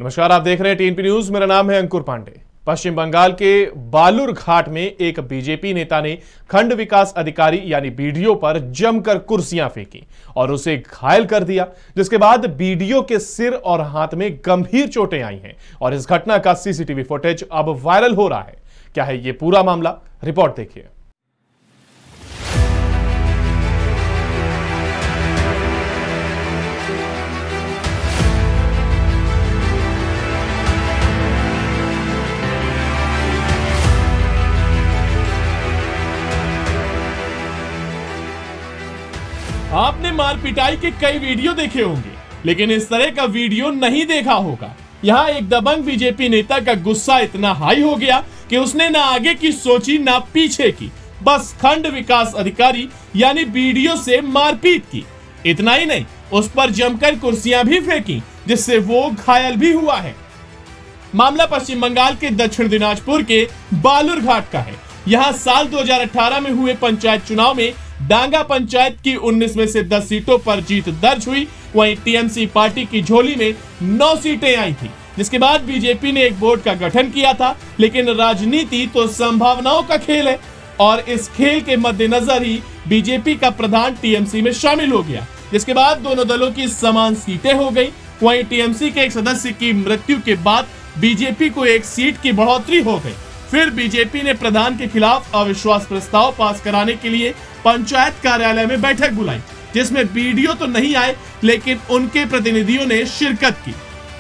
नमस्कार, आप देख रहे हैं टीएनपी न्यूज। मेरा नाम है अंकुर पांडे। पश्चिम बंगाल के बालूरघाट में एक बीजेपी नेता ने खंड विकास अधिकारी यानी बीडीओ पर जमकर कुर्सियां फेंकी और उसे घायल कर दिया, जिसके बाद बीडीओ के सिर और हाथ में गंभीर चोटें आई हैं और इस घटना का सीसीटीवी फुटेज अब वायरल हो रहा है। क्या है ये पूरा मामला, रिपोर्ट देखिए। आपने मार पिटाई के कई वीडियो देखे होंगे, लेकिन इस तरह का वीडियो नहीं देखा होगा। यहाँ एक दबंग बीजेपी नेता का गुस्सा इतना हाई हो गया कि उसने ना आगे की सोची ना पीछे की, बस खंड विकास अधिकारी यानी बीडीओ से मारपीट की। इतना ही नहीं, उस पर जमकर कुर्सियां भी फेंकी, जिससे वो घायल भी हुआ है। मामला पश्चिम बंगाल के दक्षिण दिनाजपुर के बालूरघाट का है। यहाँ साल 2018 में हुए पंचायत चुनाव में डांगा पंचायत की 19 में से 10 सीटों पर जीत दर्ज हुई। वहीं टीएमसी पार्टी की झोली में 9 सीटें आई थी, जिसके बाद बीजेपी ने एक बोर्ड का गठन किया था। लेकिन राजनीति तो संभावनाओं का खेल है और इस खेल के मद्देनजर ही बीजेपी का प्रधान टीएमसी में शामिल हो गया, जिसके बाद दोनों दलों की समान सीटें हो गई। वहीं टीएमसी के एक सदस्य की मृत्यु के बाद बीजेपी को एक सीट की बढ़ोतरी हो गई। फिर बीजेपी ने प्रधान के खिलाफ अविश्वास प्रस्ताव पास कराने के लिए पंचायत कार्यालय में बैठक बुलाई, जिसमें बीडीओ तो नहीं आए, लेकिन उनके प्रतिनिधियों ने शिरकत की।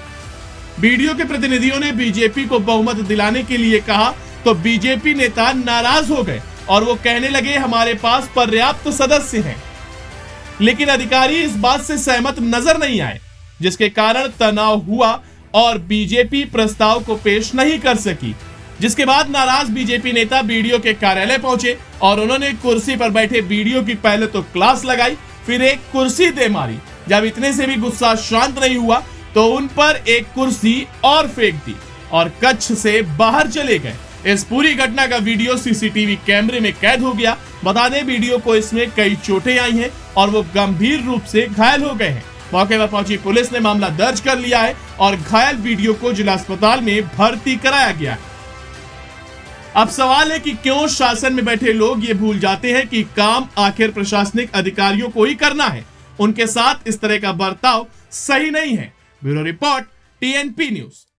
बीडीओ के प्रतिनिधियों ने बीजेपी को बहुमत दिलाने के लिए कहा तो बीजेपी नेता नाराज हो गए और वो कहने लगे, हमारे पास पर्याप्त सदस्य हैं। लेकिन अधिकारी इस बात से सहमत नजर नहीं आए, जिसके कारण तनाव हुआ और बीजेपी प्रस्ताव को पेश नहीं कर सकी। जिसके बाद नाराज बीजेपी नेता बीडीओ के कार्यालय पहुंचे और उन्होंने कुर्सी पर बैठे बीडीओ की पहले तो क्लास लगाई, फिर एक कुर्सी दे मारी। जब इतने से भी गुस्सा शांत नहीं हुआ तो उन पर एक कुर्सी और फेंक दी और कक्ष से बाहर चले गए। इस पूरी घटना का वीडियो सीसीटीवी कैमरे में कैद हो गया। बता दें, बीडीओ को इसमें कई चोटें आई हैं और वो गंभीर रूप से घायल हो गए हैं। मौके पर पहुंची पुलिस ने मामला दर्ज कर लिया है और घायल बीडीओ को जिला अस्पताल में भर्ती कराया गया है। अब सवाल है कि क्यों शासन में बैठे लोग ये भूल जाते हैं कि काम आखिर प्रशासनिक अधिकारियों को ही करना है। उनके साथ इस तरह का बर्ताव सही नहीं है। Bureau report, TNP news.